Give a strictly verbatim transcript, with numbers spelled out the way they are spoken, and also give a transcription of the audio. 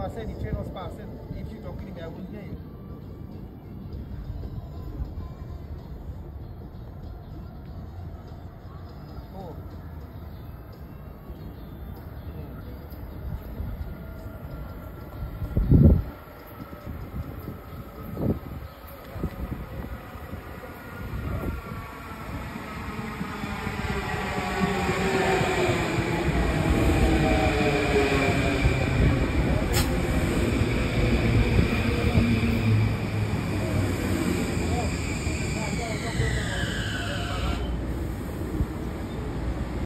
I said the train was passing. If you're talking to me, I wouldn't hear you.